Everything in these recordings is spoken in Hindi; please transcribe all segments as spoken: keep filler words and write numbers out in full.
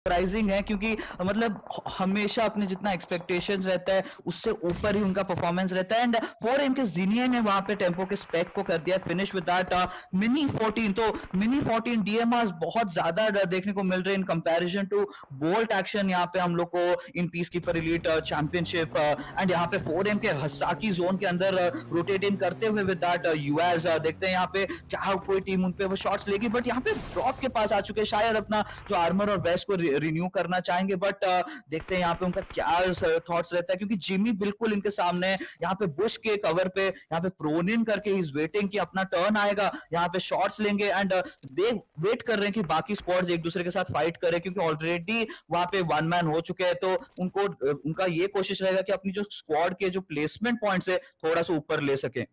सरप्राइजिंग है क्योंकि मतलब हमेशा अपने जितना एक्सपेक्टेशंस रहता है उससे ऊपर ही उनका परफॉर्मेंस रहता है। एंड फोर एम के जीनियर ने वहां पे टेम्पो के स्पेक को कर दिया finish with that mini fourteen. तो मिनी फोर्टीन डीएमआर बहुत ज्यादा देखने को मिल रहे हैं in comparison to bolt action यहाँ पे हम लोग को in Peace Keeper Elite Championship. And यहाँ पे फोर एम के हसाकी जोन के अंदर रोटेट इन करते हुए विद दैट यूएस देखते हैं यहाँ पे क्या कोई टीम उन पे वो शॉट्स लेगी, बट यहाँ पे ड्रॉप के पास आ चुके हैं, शायद अपना जो आर्मर और वेस्ट को रिन्यू करना चाहेंगे। बट uh, देखते हैं यहाँ पे उनका क्या थॉट्स रहता है क्योंकि जिमी बिल्कुल इनके सामने यहाँ पे बुश के कवर पे यहाँ पे प्रोन इन करके इज वेटिंग कि अपना टर्न आएगा, यहाँ पे शॉट्स लेंगे। एंड दे वेट कर रहे हैं कि बाकी स्क्वाड्स एक दूसरे के साथ फाइट करें क्योंकि ऑलरेडी वहां पे वन मैन हो चुके हैं। तो उनको उनका ये कोशिश रहेगा कि अपनी जो स्क्वाड के जो प्लेसमेंट पॉइंट्स है थोड़ा सा ऊपर ले सके।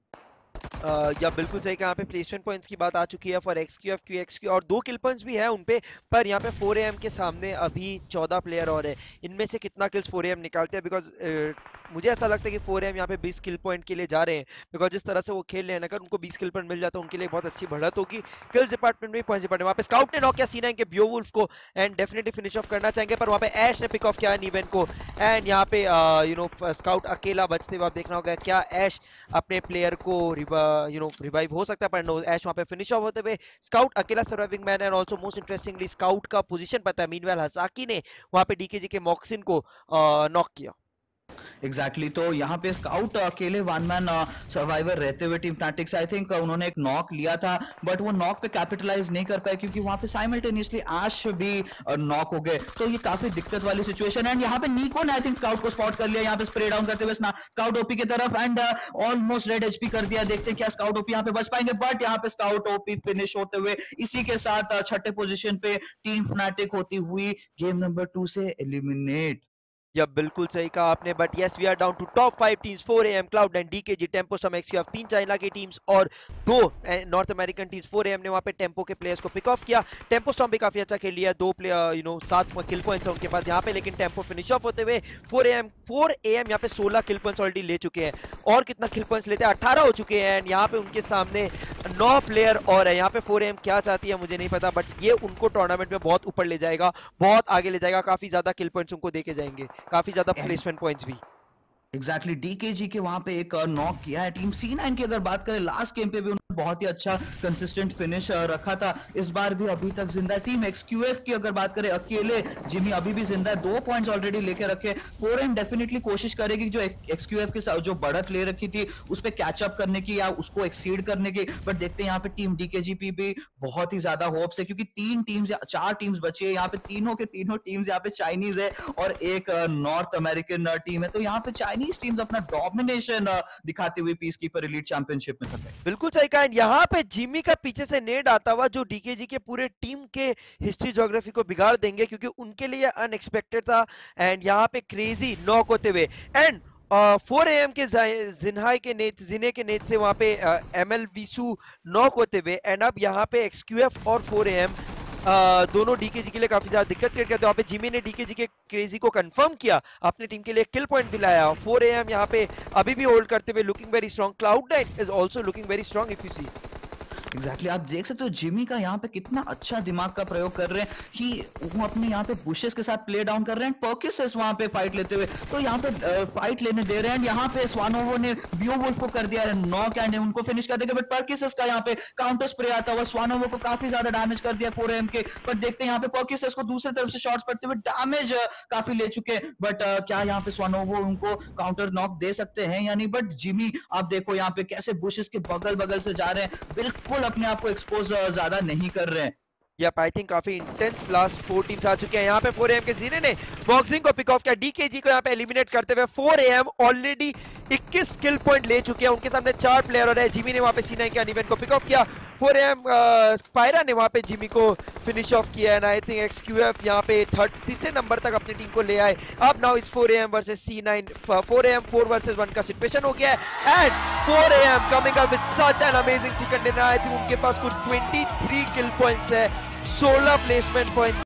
Uh, या बिल्कुल सही, यहाँ पे प्लेसमेंट पॉइंट्स की बात आ चुकी है फॉर एक्सक्यूएफ क्यू एक्सक्यू और दो किल पॉइंट्स भी है उनपे, पर यहाँ पे फोर ए एम के सामने अभी चौदह प्लेयर और है। इनमें से कितना किल्स फोर ए एम निकालते हैं, बिकॉज मुझे ऐसा लगता है कि फोर ए एम यहाँ पे बीस किल पॉइंट के लिए जा रहे हैं, बिकॉज जिस तरह से वो खेल रहे हैं, अगर उनको बीस किल पॉइंट मिल जाता है उनके लिए बहुत अच्छी बढ़त होगी किल्स डिपार्टमेंट में, पॉइंट्स डिपार्टमेंट। वहाँ पे स्काउट ने नॉक किया सी नाइन के बियोवुल्फ को एंड डेफिनेटली फिनिश ऑफ करना चाहेंगे, पर वहाँ पे ऐश ने पिक ऑफ किया नीवेन को। एंड यहाँ पे यू नो स्काउट अकेला बचते हुए आप देखना होगा क्या ऐश अपने प्लेयर को यू नो रिवाइव हो सकता है, पर नो, ऐश वहाँ पे फिनिश ऑफ होते हुए स्काउट अकेला surviving man. And also most interestingly Scout का पोजीशन पता है, मीनवेल हसाकी ने वहाँ पे डीकेजी के मॉक्सिन को नॉक किया। Exactly exactly. तो यहाँ पे स्काउट अकेले वन मैन सर्वाइवर रहते हुए टीम फैनेटिक्स आई थिंक उन्होंने एक नॉक लिया था, बट वो नॉक पे कैपिटलाइज नहीं कर पाए क्योंकि वहां पे साइमल्टेनियसली ऐश भी नॉक हो गए। तो ये काफी दिक्कत वाली सिचुएशन है। एंड यहाँ पे निको ने आई थिंक स्काउट को स्पॉट कर लिया, यहाँ पे स्प्रे डाउन करते हुए स्काउट ओपी की तरफ एंड ऑलमोस्ट रेड एचपी कर दिया। देखते हैं क्या स्काउट ओपी यहाँ पे बच पाएंगे, बट यहाँ पे स्काउट ओपी फिनिश होते हुए इसी के साथ छठे पोजिशन पे टीम फैनेटिक होती हुई गेम नंबर टू से एलिमिनेट। या बिल्कुल सही कहा आपने, but yes we are down to top five teams, four A M, Cloud Nine, DKG, Tempo Storm, XQF, तीन चाइना की टीम्स और दो North American teams. Four A M ने वहां पे टेम्पो के प्लेयर्स को पिक ऑफ किया, टेम्पो स्टॉर्म भी काफी अच्छा खेल लिया, दो प्लेयर यू नो सात किल पॉइंट्स है उनके पास यहाँ पे, लेकिन टेम्पो फिनिश ऑफ होते हुए four A M four A M यहाँ पे सोलह किल पॉइंट्स ऑलरेडी ले चुके हैं, और कितना किल पॉइंट्स लेते हैं, अठारह हो चुके हैं। एंड यहाँ पे उनके सामने नौ प्लेयर और है। यहाँ पे फोर ए एम क्या चाहती है मुझे नहीं पता, बट ये उनको टूर्नामेंट में बहुत ऊपर ले जाएगा, बहुत आगे ले जाएगा, काफी ज्यादा किल पॉइंट्स उनको देके जाएंगे, काफी ज्यादा प्लेसमेंट पॉइंट्स भी। एग्जैक्टली exactly, डीकेजी के वहां पे एक नॉक किया है। टीम सी नाइन की अगर बात करें लास्ट गेम पे भी उन्होंने बहुत ही अच्छा कंसिस्टेंट फिनिश रखा था, इस बार भी अभी तक जिंदा है। टीम एक्सक्यूएफ की अगर बात करें अकेले जिमी अभी भी जिंदा है, दो पॉइंट्स ऑलरेडी लेके रखे। फोर एम डेफिनेटली कोशिश करेगी जो एक्सक्यूएफ के साथ जो बढ़त ले रखी थी उस पर कैचअप करने की या उसको एक्सीड करने की, बट देखते हैं यहाँ पे टीम डीकेजी पे भी बहुत ही ज्यादा होप्स है क्योंकि तीन टीम्स या चार टीम्स बची है यहाँ पे, तीनों के तीनों टीम्स यहाँ पे चाइनीज है और एक नॉर्थ अमेरिकन टीम है। तो यहाँ पे चाइनीज टीम्स अपना डोमिनेशन दिखाते हुए पीस कीपर एलीट चैंपियनशिप में थक। बिल्कुल सही कहा। यहाँ पे जिमी का पीछे से नेड आता हुआ जो डीकेजी के पूरे टीम के हिस्ट्री ज्योग्राफी को बिगाड़ देंगे, क्योंकि उनके लिए अनएक्सपेक्टेड था। एंड यहाँ पे क्रेजी नॉक होते हुए एंड फोर ए एम के जिन्हाई के नेट जिने के नेट से वहां पे एम एल विसु नॉक होते हुए, एंड अब यहाँ पे एक्सक्यूएफ और फोर ए एम Uh, दोनों डीकेजी के लिए काफी ज्यादा दिक्कत क्रिएट करते हैं। वहाँ पे जिमी ने डीकेजी के क्रेजी को कंफर्म किया, अपनी टीम के लिए किल पॉइंट भी लाया। फोर ए एम यहाँ पे अभी भी होल्ड करते हुए looking very strong, Cloud Nine is also looking very strong if you see. Exactly exactly, आप देख सकते हो जिमी का यहाँ पे कितना अच्छा दिमाग का प्रयोग कर रहे हैं कि वो अपने यहाँ पे बुशेस के साथ प्ले डाउन कर रहे हैं, पर्किस वहाँ पे फाइट लेते हुए तो यहाँ पे फाइट लेने दे रहे हैं। यहाँ पे स्वानोवो ने बियोवुल्फ को कर दिया है नॉक एंड उनको फिनिश कर देगा, बट पर्किस का यहाँ पे काउंटर स्प्रे आता हुआ स्वानोवो को काफी ज्यादा डैमेज कर दिया फोर एम के। बट देखते हैं यहाँ पे पर्किस को दूसरी तरफ से शॉट्स पड़ते हुए डैमेज काफी ले चुके हैं, बट क्या यहाँ पे स्वानोवो उनको काउंटर नॉक दे सकते हैं या नहीं। बट जिमी आप देखो यहाँ पे कैसे बुशेस के बगल बगल से जा रहे हैं, बिल्कुल अपने आप को एक्सपोज ज्यादा नहीं कर रहे हैं। यप आई थिंक काफी इंटेंस लास्ट फोर टीम्स आ चुके हैं। यहाँ पे फोर ए एम के जीने ने बॉक्सिंग को पिक ऑफ किया, डीकेजी को यहाँ पे एलिमिनेट करते हुए फोर ए एम ऑलरेडी इक्कीस किल पॉइंट ले चुके हैं, उनके सामने चार प्लेयर और है। जिमी ने वहाँ पे सी नाइन के अनिवेन को पिक ऑफ किया, फोर ए एम स्पायरा ने वहाँ पे जिमी को फिनिश ऑफ किया एंड आई थिंक एक्सक्यूएफ यहाँ पे थर्ड तीसरे नंबर तक अपनी टीम को ले आए। अब now it's four A M versus C nine, four A M four versus one का सिचुएशन हो गया है and four A M coming up with such an amazing chicken dinner. I think उनके पास कुछ तेईस किल पॉइंट्स है, सोलह placement points.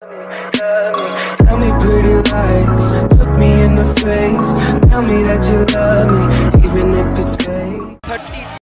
Tell me pretty lies, look me in the face, tell me that you love me, even if it's fake. Thirty